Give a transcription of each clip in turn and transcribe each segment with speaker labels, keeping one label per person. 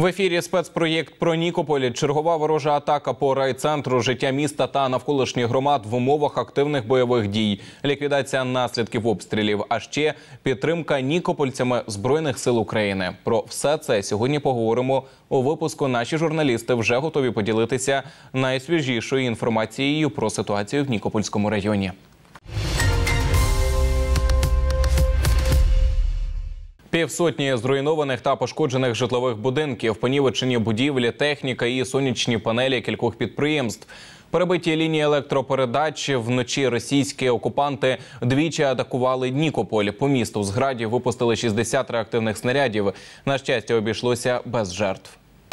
Speaker 1: В ефірі спецпроєкт про Нікополь. Чергова ворожа атака по райцентру, життя міста та навколишніх громад в умовах активних бойових дій, ліквідація наслідків обстрілів, а ще підтримка нікопольцями Збройних сил України. Про все це сьогодні поговоримо у випуску. Наші журналісти вже готові поділитися найсвіжішою інформацією про ситуацію в Нікопольському районі. Півсотні зруйнованих та пошкоджених житлових будинків, понівечені будівлі, техніка і сонячні панелі кількох підприємств. Перебиті лінії електропередач. Вночі російські окупанти двічі атакували Нікополь. По місту з градів випустили 60 реактивних снарядів. На щастя, обійшлося без жертв.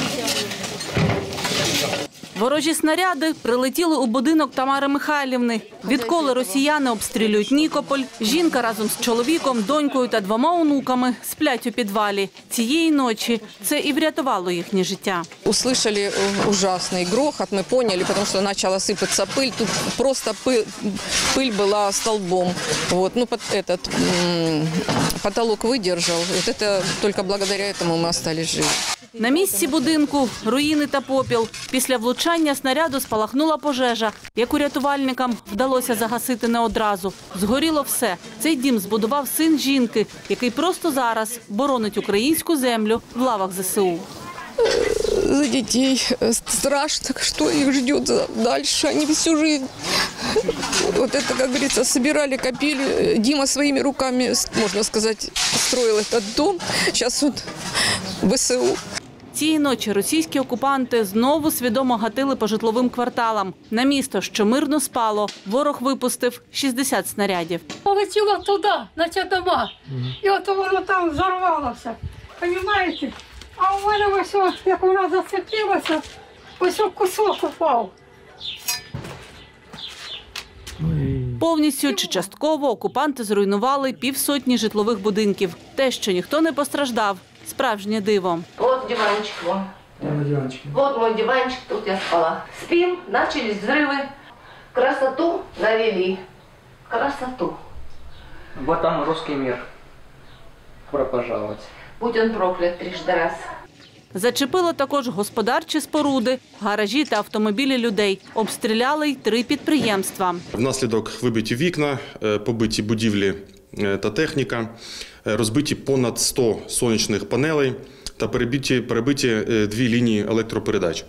Speaker 2: Ворожі снаряди прилетіли у будинок Тамари Михайлівни. Відколи росіяни обстрілюють Нікополь, жінка разом з чоловіком, донькою та 2 онуками сплять у підвалі. Цієї ночі це і врятувало їхнє життя.
Speaker 3: Услышали ужасный грохот, мы поняли, потому что начала сыпаться пыль. Тут просто пыль была столбом. Вот, ну, потолок выдержал. Вот это, только благодаря этому мы остались живы.
Speaker 2: На місці будинку – руїни та попіл. Після влучання снаряду спалахнула пожежа, яку рятувальникам вдалося загасити не одразу. Згоріло все. Цей дім збудував син жінки, який просто зараз боронить українську землю в лавах ЗСУ.
Speaker 3: За детей страшно, что их ждет дальше. Они всю жизнь, вот это, как говорится, собирали, копили. Дима своими руками, можно сказать, строил этот дом. Сейчас он в ВСУ.
Speaker 2: Цієї ночі російські окупанти знову свідомо гатили по житловим кварталам. На місто, що мирно спало, ворог випустив 60 снарядів.
Speaker 4: Полетіло туди, на ті дома, і от воно там взорвалося, розумієте? А у мене ось, як вона зацепилася, ось кусок упав.
Speaker 2: Повністю чи частково окупанти зруйнували півсотні житлових будинків. Те, що ніхто не постраждав – справжнє диво.
Speaker 5: Вот диванчик вон. Вот мой диванчик, тут я спала. Спим, начались взрывы. Красоту навели. Красоту.
Speaker 6: Вот там русский мир. Добро пожаловать.
Speaker 5: Будь он проклят трижды раз.
Speaker 2: Зачепило також господарчі споруди, гаражі та автомобілі людей. Обстріляли й 3 підприємства.
Speaker 7: Внаслідок вибиті вікна, побиті будівлі та техніка, розбиті понад 100 сонячних панелей та перебиті 2 лінії електропередач.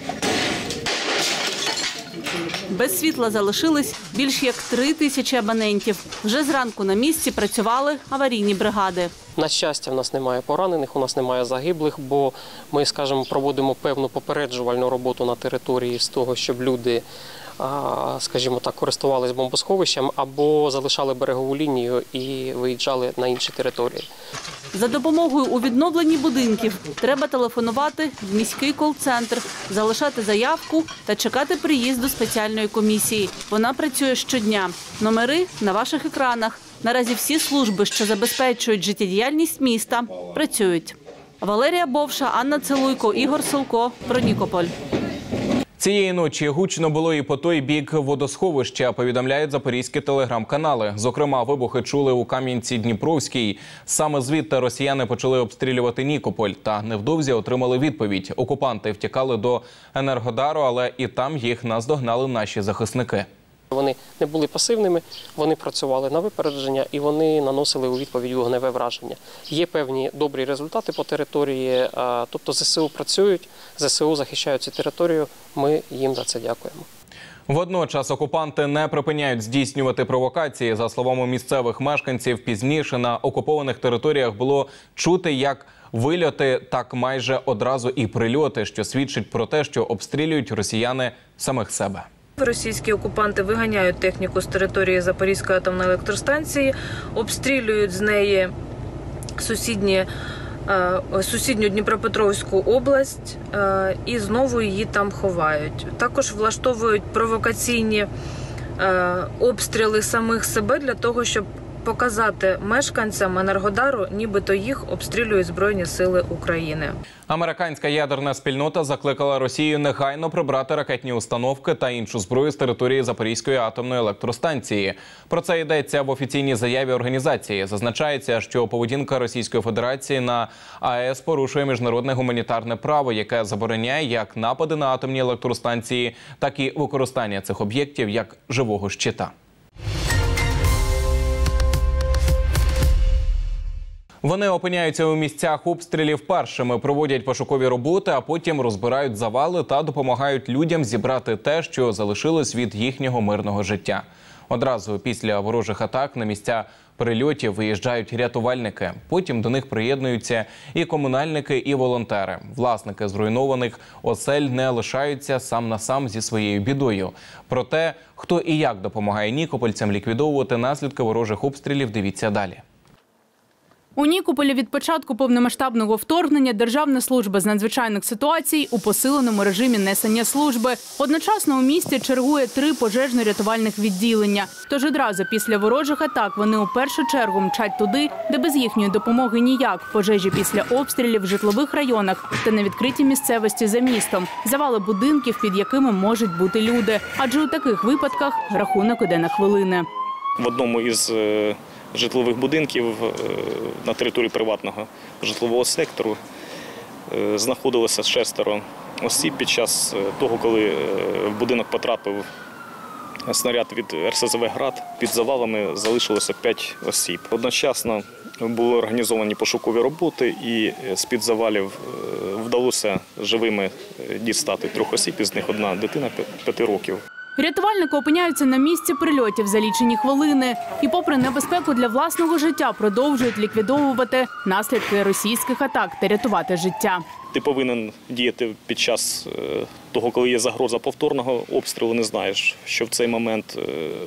Speaker 2: Без світла залишились більш як 3000 абонентів. Вже зранку на місці працювали аварійні бригади.
Speaker 6: На щастя, в нас немає поранених, у нас немає загиблих, бо ми, скажімо, проводимо певну попереджувальну роботу на території з того, щоб люди, скажімо так, користувалися бомбосховищем або залишали берегову лінію і виїжджали на інші території.
Speaker 2: За допомогою у відновленні будинків треба телефонувати в міський кол-центр, залишати заявку та чекати приїзду спеціальної комісії. Вона працює щодня. Номери на ваших екранах. Наразі всі служби, що забезпечують життєдіяльність міста, працюють. Валерія Бовша, Анна Целуйко, Ігор Солко. Про Нікополь.
Speaker 1: Цієї ночі гучно було і по той бік водосховища, повідомляють запорізькі телеграм-канали. Зокрема, вибухи чули у Кам'янці-Дніпровській. Саме звідти росіяни почали обстрілювати Нікополь. Та невдовзі отримали відповідь. Окупанти втікали до Енергодару, але і там їх наздогнали наші захисники.
Speaker 6: Вони не були пасивними, вони працювали на випередження і вони наносили у відповідь вогневе враження. Є певні добрі результати по території, тобто ЗСУ працюють, ЗСУ захищають цю територію, ми їм за це дякуємо.
Speaker 1: Водночас окупанти не припиняють здійснювати провокації. За словами місцевих мешканців, пізніше на окупованих територіях було чути як вильоти, так майже одразу і прильоти, що свідчить про те, що обстрілюють росіяни самих себе.
Speaker 8: Російські окупанти виганяють техніку з території Запорізької атомної електростанції, обстрілюють з неї сусідню Дніпропетровську область і знову її там ховають. Також влаштовують провокаційні обстріли самих себе для того, щоб показати мешканцям Енергодару, нібито їх обстрілюють Збройні сили України.
Speaker 1: Американська ядерна спільнота закликала Росію негайно прибрати ракетні установки та іншу зброю з території Запорізької атомної електростанції. Про це йдеться в офіційній заяві організації. Зазначається, що поведінка Російської Федерації на АЕС порушує міжнародне гуманітарне право, яке забороняє як напади на атомні електростанції, так і використання цих об'єктів як живого щита. Вони опиняються у місцях обстрілів першими, проводять пошукові роботи, а потім розбирають завали та допомагають людям зібрати те, що залишилось від їхнього мирного життя. Одразу після ворожих атак на місця прильотів виїжджають рятувальники. Потім до них приєднуються і комунальники, і волонтери. Власники зруйнованих осель не лишаються сам на сам зі своєю бідою. Про те, хто і як допомагає нікопольцям ліквідовувати наслідки ворожих обстрілів, дивіться далі.
Speaker 2: У Нікополі від початку повномасштабного вторгнення Державна служба з надзвичайних ситуацій у посиленому режимі несення служби. Одночасно у місті чергує 3 пожежно-рятувальних відділення. Тож одразу після ворожих атак вони у першу чергу мчать туди, де без їхньої допомоги ніяк. Пожежі після обстрілів в житлових районах та на відкритій місцевості за містом. Завали будинків, під якими можуть бути люди. Адже у таких випадках рахунок іде на хвилини.
Speaker 9: В одному із житлових будинків на території приватного житлового сектору знаходилося 6 осіб. Під час того, коли в будинок потрапив снаряд від РСЗВ «Град», під завалами залишилося 5 осіб. Одночасно були організовані пошукові роботи і з-під завалів вдалося живими дістати 3 осіб, із них одна дитина 5 років.
Speaker 2: Рятувальники опиняються на місці прильотів за лічені хвилини. І попри небезпеку для власного життя продовжують ліквідовувати наслідки російських атак та рятувати життя.
Speaker 9: Ти повинен діяти під час того, коли є загроза повторного обстрілу. Не знаєш, що в цей момент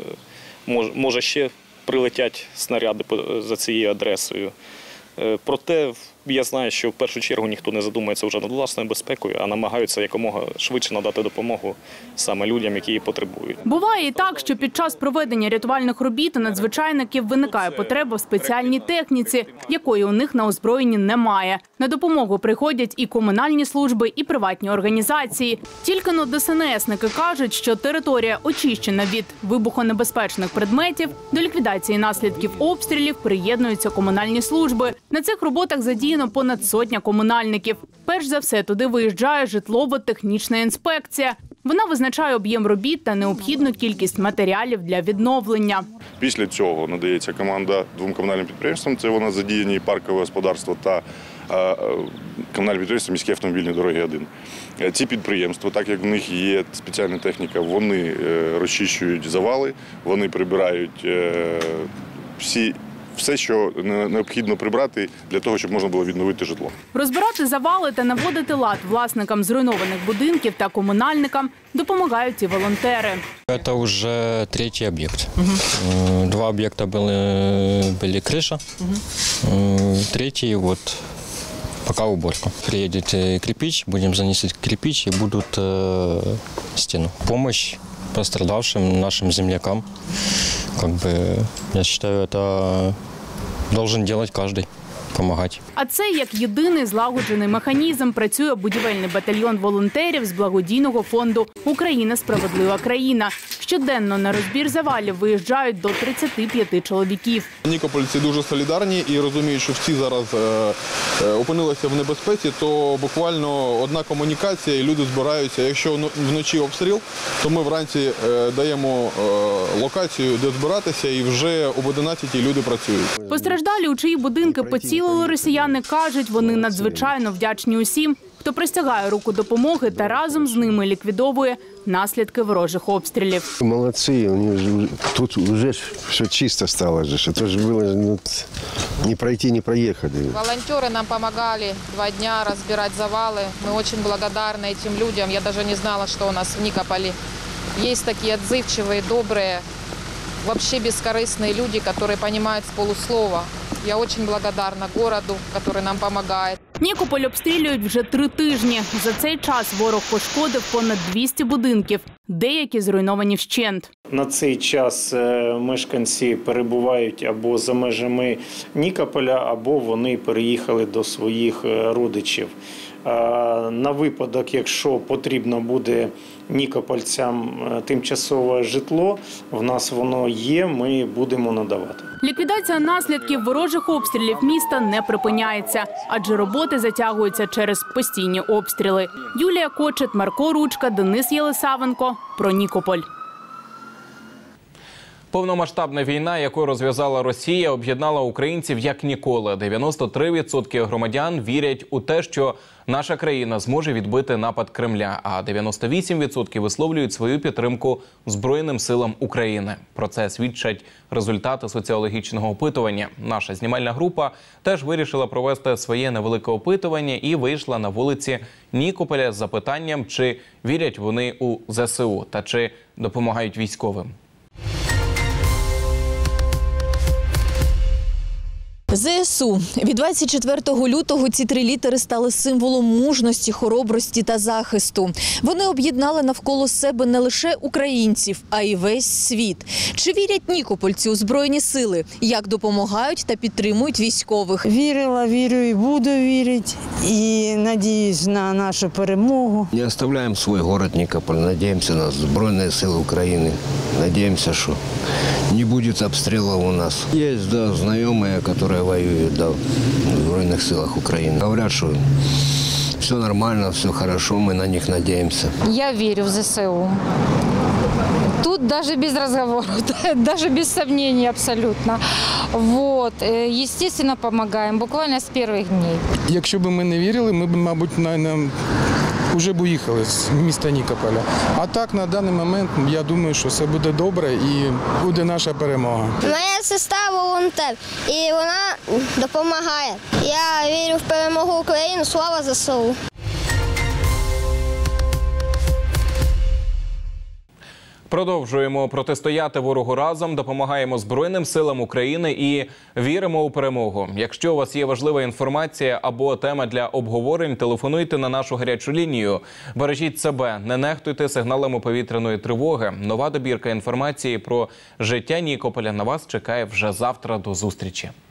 Speaker 9: може ще прилетять снаряди за цією адресою. Проте я знаю, що в першу чергу ніхто не задумується вже над власною безпекою, а намагаються якомога швидше надати допомогу саме людям, які її потребують.
Speaker 2: Буває і так, що під час проведення рятувальних робіт у надзвичайників виникає потреба в спеціальній техніці, якої у них на озброєнні немає. На допомогу приходять і комунальні служби, і приватні організації. Тільки-но ДСНСники кажуть, що територія очищена від вибухонебезпечних предметів, до ліквідації наслідків обстрілів приєднуються комунальні служби. На цих роботах задіяно понад 100 комунальників. Перш за все туди виїжджає житлово-технічна інспекція. Вона визначає об'єм робіт та необхідну кількість матеріалів для відновлення.
Speaker 10: Після цього надається команда 2 комунальним підприємствам. Це вона задіяні паркове господарство та комунальне підприємство «Міські автомобільні дороги 1». Ці підприємства, так як в них є спеціальна техніка, вони розчищують завали, вони прибирають все, що необхідно прибрати для того, щоб можна було відновити житло.
Speaker 2: Розбирати завали та наводити лад власникам зруйнованих будинків та комунальникам допомагають і волонтери.
Speaker 11: Це вже 3-й об'єкт. 2 об'єкти були криша, 3-й пока уборка. Приедет кирпич, будем заносить кирпич и будут стену. Помощь пострадавшим нашим землякам. Я считаю, это должен делать каждый. Помагати.
Speaker 2: А це як єдиний злагоджений механізм працює будівельний батальйон волонтерів з благодійного фонду «Україна – справедлива країна». Щоденно на розбір завалів виїжджають до 35 чоловіків.
Speaker 12: Нікопольці дуже солідарні і розуміють, що всі зараз опинилися в небезпеці, то буквально одна комунікація і люди збираються. Якщо вночі обстріл, то ми вранці даємо локацію, де збиратися, і вже об 11-й люди працюють.
Speaker 2: Постраждалі, у чиї будинки поцілили росіяни, кажуть, вони надзвичайно вдячні усім, хто простягає руку допомоги та разом з ними ліквідовує наслідки ворожих обстрілів.
Speaker 13: Молодці, тут вже все чисто стало. Це ж було не пройти, не проїхати.
Speaker 14: Волонтери нам допомагали 2 дні розбирати завали. Ми дуже благодарні цим людям. Я навіть не знала, що у нас в Нікополі є такі відзивчиві, добрі, взагалі безкорисні люди, які розуміють з полуслова. Я очень благодарна городу, который нам помогает.
Speaker 2: Нікополь обстрілюють вже 3 тижні. За цей час ворог пошкодив понад 200 будинків, деякі зруйновані вщент.
Speaker 15: На цей час мешканці перебувають або за межами Нікополя, або вони переїхали до своїх родичів. На випадок, якщо потрібно буде нікопольцям тимчасове житло, в нас воно є, ми будемо надавати.
Speaker 2: Ліквідація наслідків ворожих обстрілів міста не припиняється, адже роботи затягуються через постійні обстріли. Юлія Кочет, Марко Ручка, Денис Єлисавенко. Про Нікополь.
Speaker 1: Повномасштабна війна, яку розв'язала Росія, об'єднала українців як ніколи. 93% громадян вірять у те, що наша країна зможе відбити напад Кремля, а 98% висловлюють свою підтримку Збройним силам України. Про це свідчать результати соціологічного опитування. Наша знімальна група теж вирішила провести своє невелике опитування і вийшла на вулиці Нікополя з запитанням, чи вірять вони у ЗСУ та чи допомагають військовим.
Speaker 16: ЗСУ. Від 24 лютого ці 3 літери стали символом мужності, хоробрості та захисту. Вони об'єднали навколо себе не лише українців, а й весь світ. Чи вірять нікопольці у Збройні сили? Як допомагають та підтримують військових?
Speaker 17: Вірила, вірю і буду вірити. І надіюсь на нашу перемогу.
Speaker 18: Не оставляємо свій город Нікополь. Надіємося на Збройні сили України. Надіємося, що не буде обстрілів у нас. Є знайомі, які воюют в Збройних силах України. Говорят, что все нормально, все хорошо, мы на них надеемся.
Speaker 14: Я верю в ЗСУ. Тут даже без разговора, даже без сомнений абсолютно. Вот. Естественно, помогаем, буквально с первых дней.
Speaker 19: Якщо б ми не вірили, ми б, мабуть, вже б уїхали з міста Нікополя. А так, на даний момент, я думаю, що все буде добре і буде наша перемога.
Speaker 20: Моя сестра волонтер, і вона допомагає. Я вірю в перемогу України, слава ЗСУ.
Speaker 1: Продовжуємо протистояти ворогу разом, допомагаємо Збройним силам України і віримо у перемогу. Якщо у вас є важлива інформація або тема для обговорень, телефонуйте на нашу гарячу лінію. Бережіть себе, не нехтуйте сигналами повітряної тривоги. Нова добірка інформації про життя Нікополя на вас чекає вже завтра. До зустрічі.